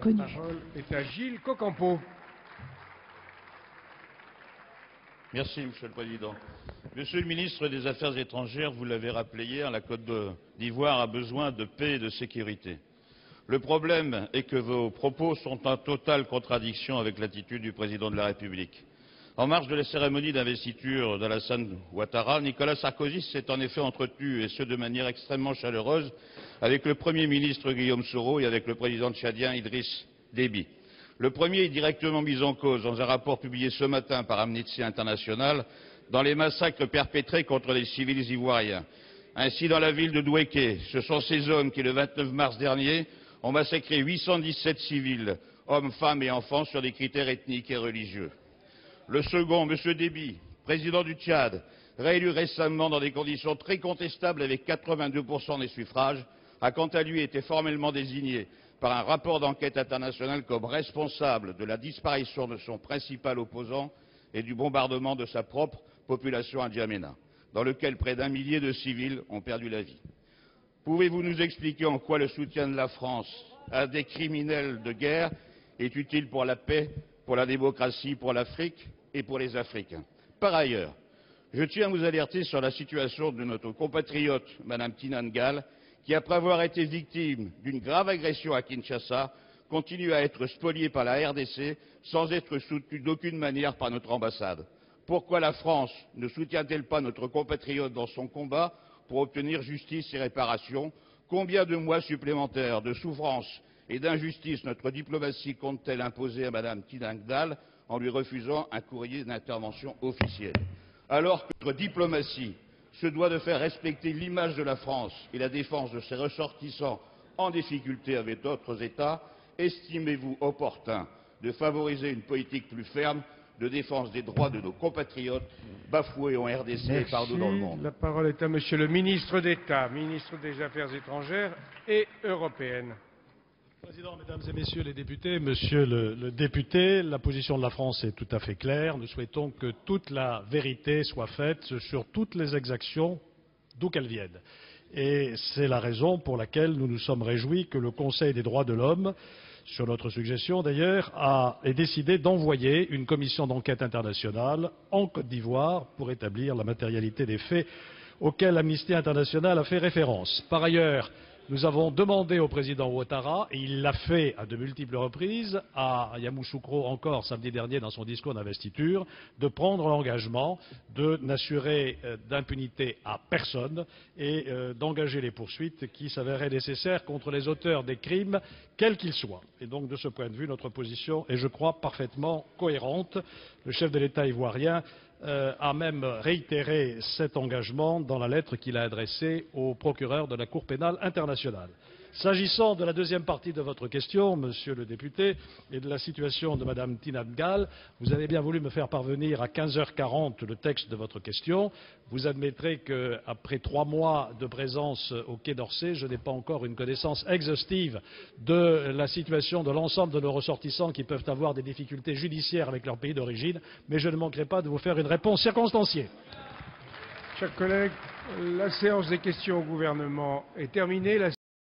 connu. La parole est à Gilles Cocampo. Merci, Monsieur le Président. Monsieur le ministre des Affaires étrangères, vous l'avez rappelé hier, la Côte d'Ivoire a besoin de paix et de sécurité. Le problème est que vos propos sont en totale contradiction avec l'attitude du Président de la République. En marge de la cérémonie d'investiture d'Alassane Ouattara, Nicolas Sarkozy s'est en effet entretenu, et ce de manière extrêmement chaleureuse, avec le Premier ministre Guillaume Soro et avec le président tchadien Idriss Déby. Le premier est directement mis en cause dans un rapport publié ce matin par Amnesty International dans les massacres perpétrés contre les civils ivoiriens. Ainsi, dans la ville de Douéké, ce sont ces hommes qui, le 29 mars dernier, ont massacré 817 civils, hommes, femmes et enfants, sur des critères ethniques et religieux. Le second, M. Déby, président du Tchad, réélu récemment dans des conditions très contestables avec 82% des suffrages, a quant à lui été formellement désigné par un rapport d'enquête international comme responsable de la disparition de son principal opposant et du bombardement de sa propre population à N'Djamena, dans lequel près d'1 millier de civils ont perdu la vie. Pouvez-vous nous expliquer en quoi le soutien de la France à des criminels de guerre est utile pour la paix, pour la démocratie, pour l'Afrique et pour les Africains? Par ailleurs, je tiens à vous alerter sur la situation de notre compatriote, Mme Tina Ngale, qui, après avoir été victime d'une grave agression à Kinshasa, continue à être spoliée par la RDC sans être soutenue d'aucune manière par notre ambassade. Pourquoi la France ne soutient-elle pas notre compatriote dans son combat pour obtenir justice et réparation? Combien de mois supplémentaires de souffrance et d'injustice notre diplomatie compte-t-elle imposer à Mme Tina Ngale en lui refusant un courrier d'intervention officiel? Alors que notre diplomatie se doit de faire respecter l'image de la France et la défense de ses ressortissants en difficulté avec d'autres États, estimez-vous opportun de favoriser une politique plus ferme de défense des droits de nos compatriotes bafoués en RDC et partout dans le monde? La parole est à Monsieur le ministre d'État, ministre des Affaires étrangères et européennes. Président, Mesdames et Messieurs les députés, Monsieur le député, la position de la France est tout à fait claire. Nous souhaitons que toute la vérité soit faite sur toutes les exactions, d'où qu'elles viennent. Et c'est la raison pour laquelle nous nous sommes réjouis que le Conseil des droits de l'homme, sur notre suggestion d'ailleurs, ait décidé d'envoyer une commission d'enquête internationale en Côte d'Ivoire pour établir la matérialité des faits auxquels Amnesty International a fait référence. Par ailleurs, nous avons demandé au président Ouattara, et il l'a fait à de multiples reprises, à Yamoussoukro encore samedi dernier dans son discours d'investiture, de prendre l'engagement de n'assurer d'impunité à personne et d'engager les poursuites qui s'avéraient nécessaires contre les auteurs des crimes, quels qu'ils soient. Et donc, de ce point de vue, notre position est, je crois, parfaitement cohérente. Le chef de l'État ivoirien a même réitéré cet engagement dans la lettre qu'il a adressée au procureur de la Cour pénale internationale. S'agissant de la deuxième partie de votre question, Monsieur le député, et de la situation de Mme Tina Ngale, vous avez bien voulu me faire parvenir à 15h40 le texte de votre question. Vous admettrez qu'après 3 mois de présence au Quai d'Orsay, je n'ai pas encore une connaissance exhaustive de la situation de l'ensemble de nos ressortissants qui peuvent avoir des difficultés judiciaires avec leur pays d'origine, mais je ne manquerai pas de vous faire une réponse circonstanciée. Chers collègues, la séance des questions au gouvernement est terminée.